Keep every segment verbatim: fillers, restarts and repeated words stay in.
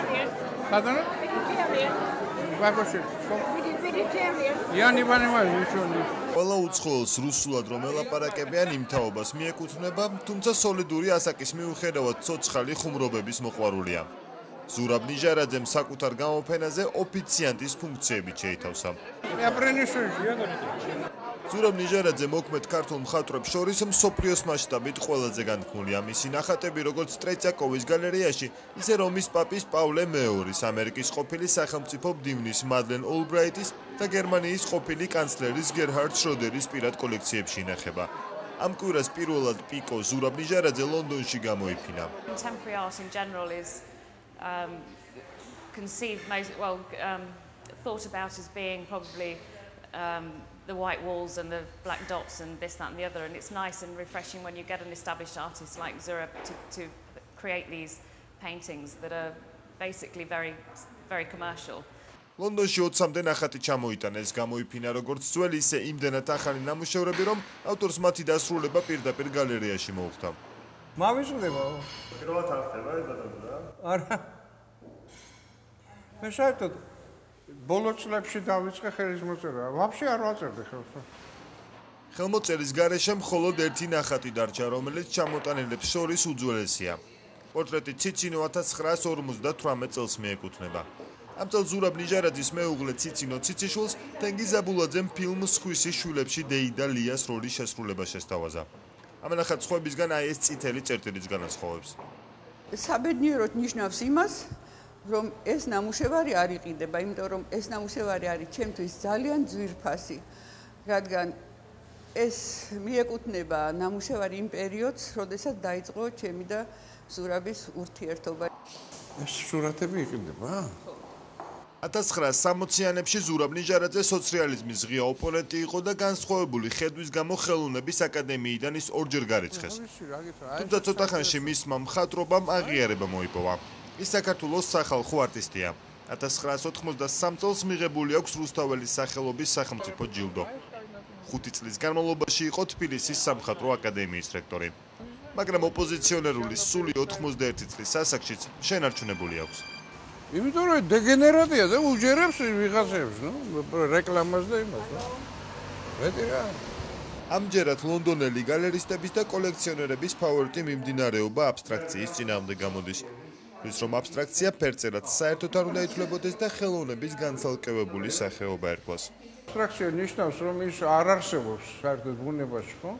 vegetarian. Pardon? Vegetarian. Vagoshe. Vegetarian. Იანი ბანევა ისონი. ყველა უცხოელს რუსულად რომ ელაპარაკებიან იმ თაობას მიეკუთვნება, თუმცა სოლიდური ასაკის მიუხედავად ცოცხალი ხუმრობების მოყვარულია. ზურაბ ნიჟარაძემ საკუთარ გამოფენაზე ოფიციანტის ფუნქციებით შეითავსა. მე აპრენიშვილი. ზურაბ ნიჟარაძე მოქმედ ქართულ მხატვრებს შორის მსოფლიოს მასშტაბით ყველაზე განთქმულია. მისი ნახატები როგორც ტრეცაკოვის გალერეაში, ისე რომის პაპის პავლე მეორის, ამერიკის ყოფილი სახელმწიფო მდივნის მადლენ ოლბრაიტის და გერმანიის ყოფილი კანცლერის გერჰარდ შროდერის პირად კოლექციებში ინახება. ამ კვირას პირველად პიკო ზურაბ ნიჟარაძე ლონდონში გამოიფინა. Contemporary art in general is um, conceived most, well, um, thought about as being probably um, the white walls and the black dots and this, that and the other, and it's nice and refreshing when you get an established artist like Zurab to, to create these paintings that are basically very, very commercial. ლონდონში ოცამდე ნახატი ჩამოიტანეს, გამოიფინა როგორც ძველი, ისე იმდენად ახალი ნამუშევრები, რომ ავტორს მათი დასრულება პირდაპირ გალერეაში მოუხდა. მავიწყდება. პირველად არ ხდება ეს ბატონო? არა. მე საერთოდ ბოლო წლებში დავიწყე ხელის მოწერა. ვაფშე არ ვაწერდი ხელს. ხელმოწერის გარეშე მხოლოდ ერთი ნახატი დარჩა, რომელიც ჩამოტანილებს შორის უძველესია. პორტრეტი ციცინო ათას ცხრაას ორმოცდათვრამეტ წელს მიეკუთვნება. ამ წელს ზურაბ ნიჟარაძის მეუღლე ციცინო ციციშვილს თენგიზ აბულაძემ ფილმ „სხვისი შვილებში“ დეი და ლიას როლის შესრულება შესთავაზა. ამ ნახატ სხვებისგან აი ეს წითელი წერტილის განასხვავებს. საბედნიეროდ ნიშნავს იმას, რომ ეს ნამუშევარი არ იყიდება, იმიტომ რომ ეს ნამუშევარი არის ჩემთვის ძალიან ძვირფასი, რადგან ეს მიეკუთვნება ნამუშევარი იმ პერიოდს, როდესაც დაიწყო ჩემი და ზურაბის ურთიერთობა. ეს სურათები იყიდება? ათას ცხრაას სამოციანებში ზურაბ ნიჟარაძე სოციალიზმის ღია ოპონენტი იყო და განსხვავებული ხედვის გამო ხელოვნების აკადემიიდან ის ორჯერ გარიცხეს. თუმცა ცოტა ხანში მისმა მხატვრობამ აღიარება მოიპოვა. ის საქართველოს სახალხო არტისტია. ათას ცხრაას ოთხმოცდასამ წელს მიღებული აქვს რუსთაველის სახელობის სახელმწიფო ჯილდო. ხუთი წლის განმავლობაში იყო თბილისის სამხატვრო აკადემიის რექტორი. მაგრამ ოპოზიციონერული სული ოთხმოცდაერთი წლის ასაკშიც შენარჩუნებული აქვს. იმიტომ რომ დეგენერატია და უჯერებს ვიღაცებს, ნუ, რეკლამას და იმას, ნუ. მეტი რა. ამჯერად ლონდონელი გალერისტების და კოლექციონერების ფავორიტი მიმდინარეობა აბსტრაქციის წინააღმდეგ გამოდის. ის რომ აბსტრაქცია ფერწერად საერთოდ არ უნდა ითვლებოდეს და ხელოვნების განცალკევებული სახეობა ერქვას. აბსტრაქცია ნიშნავს, რომ ის არ არსებობს საერთოდ ბუნებაში, ხო?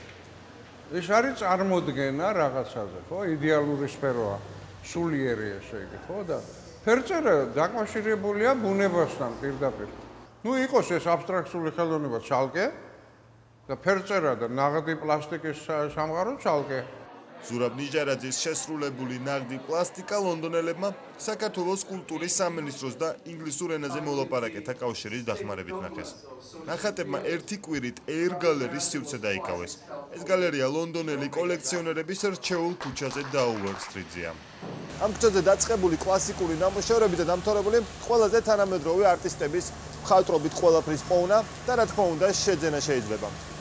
ეს არის წარმოდგენა რაღაცაზე, ხო? იდეალური სფეროა, სულიერი ესე იგი, ხო? და ფერწერა დაკავშირებულია ბუნებასთან პირდაპირ. ნუ იყოს ეს აბსტრაქციული ხელოვნება ცალკე და ფერწერა და ნაღდი პლასტიკის სამყარო ცალკე. ზურაბ ნიჟარაძის შესრულებული ნაღდი პლასტიკა ლონდონელებმა საქართველოს კულტურის სამინისტროს და ინგლისურ ენაზე მოლაპარაკეთა კავშირის დახმარებით ნახეს. ნახატებმა ერთი კვირით ეირ გალერიის სივრცე დაიკავეს. ეს გალერეა ლონდონელი კოლექციონერების რჩეულ ქუჩაზე დაუვერ სტრიტზეა. ამ ქუჩაზე დაწყებული კლასიკური ნამუშევრები და დამთავრებული ყველაზე თანამედროვე არტისტების მხატვრობით ყველაფრის პოვნა და რა თქმა უნდა შეძენა შეიძლება.